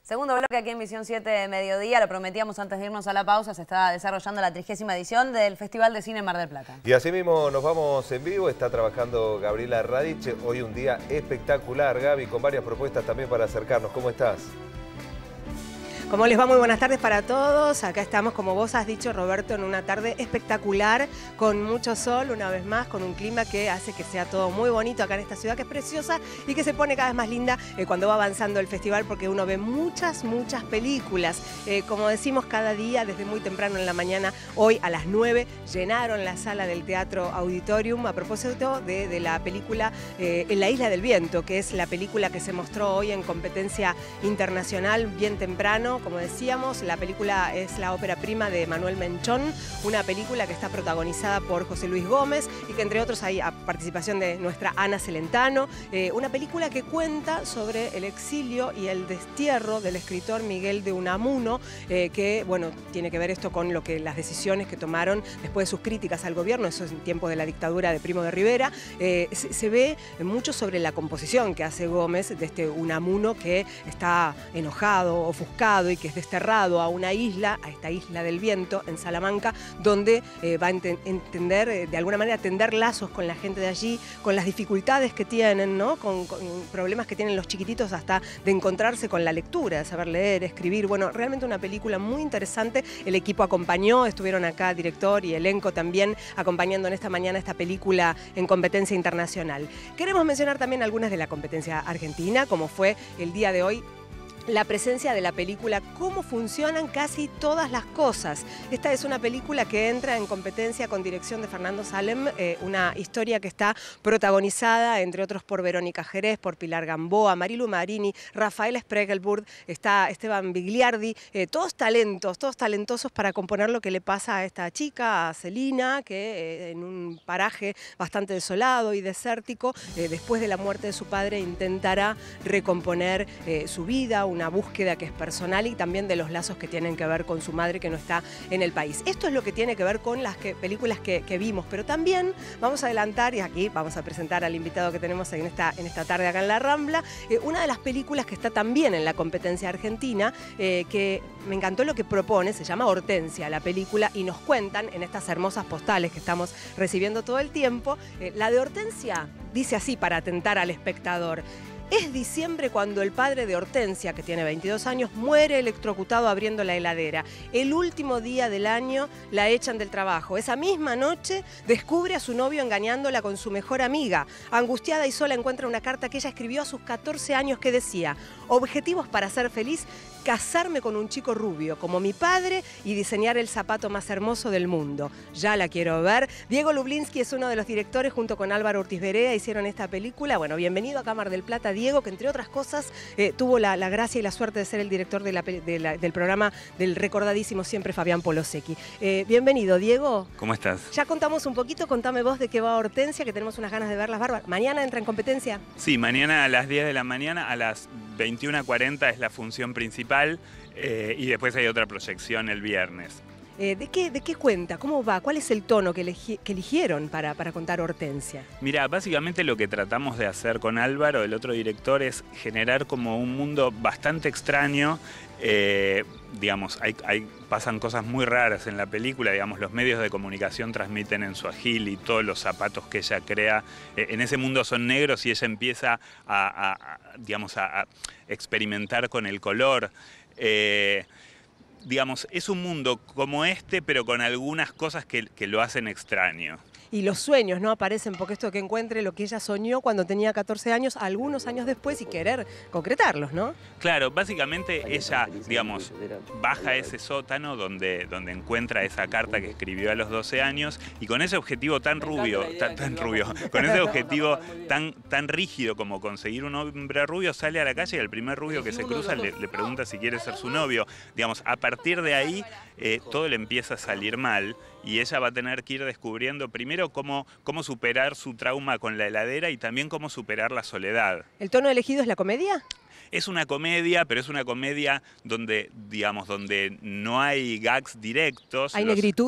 Segundo bloque aquí en Misión 7 de Mediodía, lo prometíamos antes de irnos a la pausa, se está desarrollando la 30ª edición del Festival de Cine Mar del Plata. Y así mismo nos vamos en vivo, está trabajando Gabriela Radich, hoy un día espectacular, Gaby, con varias propuestas también para acercarnos. ¿Cómo estás? ¿Cómo les va? Muy buenas tardes para todos. Acá estamos, como vos has dicho, Roberto, en una tarde espectacular, con mucho sol, una vez más, con un clima que hace que sea todo muy bonito acá en esta ciudad, que es preciosa y que se pone cada vez más linda cuando va avanzando el festival, porque uno ve muchas películas. Como decimos cada día, desde muy temprano en la mañana, hoy a las 9, llenaron la sala del Teatro Auditorium a propósito de la película En la Isla del Viento, que es la película que se mostró hoy en competencia internacional bien temprano. Como decíamos, la película es la ópera prima de Manuel Menchón, una película que está protagonizada por José Luis Gómez y que entre otros hay participación de nuestra Ana Celentano. Una película que cuenta sobre el exilio y el destierro del escritor Miguel de Unamuno, que bueno, tiene que ver esto con las decisiones que tomaron después de sus críticas al gobierno, eso es en tiempos de la dictadura de Primo de Rivera. Se ve mucho sobre la composición que hace Gómez de este Unamuno, que está enojado, ofuscado y que es desterrado a una isla, a esta Isla del Viento en Salamanca, donde va a entender, de alguna manera, tender lazos con la gente de allí, con las dificultades que tienen, ¿no? Con problemas que tienen los chiquititos hasta de encontrarse con la lectura, de saber leer, escribir. Bueno, realmente una película muy interesante. El equipo acompañó, estuvieron acá director y elenco también acompañando en esta mañana esta película en competencia internacional. Queremos mencionar también algunas de la competencia argentina, como fue el día de hoy la presencia de la película Cómo funcionan casi todas las cosas. Esta es una película que entra en competencia con dirección de Fernando Salem, una historia que está protagonizada, entre otros, por Verónica Jerez, por Pilar Gamboa, Marilu Marini, Rafael Spregelburg, está Esteban Bigliardi, todos talentosos para componer lo que le pasa a esta chica, a Celina, que en un paraje bastante desolado y desértico, después de la muerte de su padre, intentará recomponer su vida, una búsqueda que es personal y también de los lazos que tienen que ver con su madre que no está en el país. Esto es lo que tiene que ver con las películas que vimos, pero también vamos a adelantar, y aquí vamos a presentar al invitado que tenemos en esta tarde acá en La Rambla, una de las películas que está también en la competencia argentina, que me encantó lo que propone, se llama Hortensia la película, y nos cuentan en estas hermosas postales que estamos recibiendo todo el tiempo. La de Hortensia dice así para atentar al espectador: es diciembre cuando el padre de Hortensia, que tiene 22 años, muere electrocutado abriendo la heladera. El último día del año la echan del trabajo. Esa misma noche descubre a su novio engañándola con su mejor amiga. Angustiada y sola encuentra una carta que ella escribió a sus 14 años que decía: objetivos para ser feliz, casarme con un chico rubio como mi padre y diseñar el zapato más hermoso del mundo. Ya la quiero ver. Diego Lublinsky es uno de los directores, junto con Álvaro Ortiz Berea, hicieron esta película. Bueno, bienvenido a Mar del Plata, Diego, que entre otras cosas tuvo la gracia y la suerte de ser el director del programa del recordadísimo siempre Fabián Polosecchi. Bienvenido, Diego. ¿Cómo estás? Ya contamos un poquito, contame vos de qué va Hortensia, que tenemos unas ganas de verlas bárbaras. ¿Mañana entra en competencia? Sí, mañana a las 10 de la mañana, a las 21:40 es la función principal, y después hay otra proyección el viernes. ¿De qué cuenta? ¿Cómo va? ¿Cuál es el tono que eligieron para contar Hortensia? Mira, básicamente lo que tratamos de hacer con Álvaro, el otro director, es generar como un mundo bastante extraño. Digamos, pasan cosas muy raras en la película, digamos, los medios de comunicación transmiten en suajili, todos los zapatos que ella crea en ese mundo son negros y ella empieza a experimentar con el color. Digamos, es un mundo como este, pero con algunas cosas que lo hacen extraño. Y los sueños, ¿no? Aparecen, porque esto que encuentre lo que ella soñó cuando tenía 14 años, algunos años después, y querer concretarlos, ¿no? Claro, básicamente ella, digamos, baja a ese sótano donde encuentra esa carta que escribió a los 12 años, y con ese objetivo tan rubio, con ese objetivo tan rígido como conseguir un hombre rubio, sale a la calle y al primer rubio que se cruza le pregunta si quiere ser su novio. Digamos, a partir de ahí todo le empieza a salir mal, y ella va a tener que ir descubriendo primero cómo superar su trauma con la heladera y también cómo superar la soledad. ¿El tono elegido es la comedia? Es una comedia, pero es una comedia donde, digamos, donde no hay gags directos. ¿Hay negritud?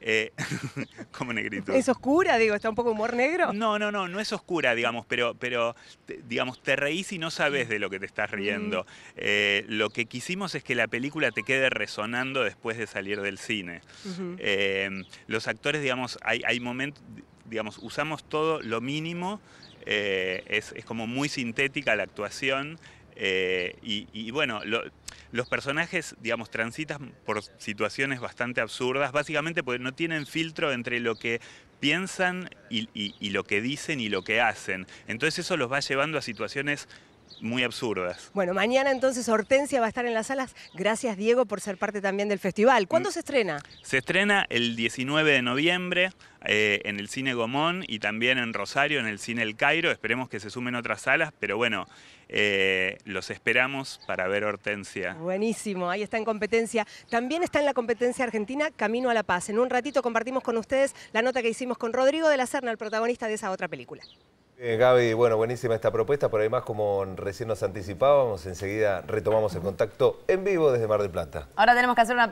como negritud. ¿Es oscura? Digo, ¿está un poco humor negro? No es oscura, digamos, pero digamos, te reís y no sabes de lo que te estás riendo. Lo que quisimos es que la película te quede resonando después de salir del cine. Los actores, digamos, hay momentos, digamos, usamos todo lo mínimo, es como muy sintética la actuación. Y bueno, los personajes, digamos, transitan por situaciones bastante absurdas, básicamente porque no tienen filtro entre lo que piensan y lo que dicen y lo que hacen. Entonces eso los va llevando a situaciones muy absurdas. Bueno, mañana entonces Hortensia va a estar en las salas. Gracias, Diego, por ser parte también del festival. ¿Cuándo se estrena? Se estrena el 19 de noviembre en el Cine Gomón y también en Rosario, en el Cine El Cairo. Esperemos que se sumen otras salas, pero bueno, los esperamos para ver Hortensia. Buenísimo, ahí está en competencia. También está en la competencia argentina Camino a la Paz. En un ratito compartimos con ustedes la nota que hicimos con Rodrigo de la Serna, el protagonista de esa otra película. Gaby, bueno, buenísima esta propuesta, pero además, como recién nos anticipábamos, enseguida retomamos el contacto en vivo desde Mar del Plata. Ahora tenemos que hacer una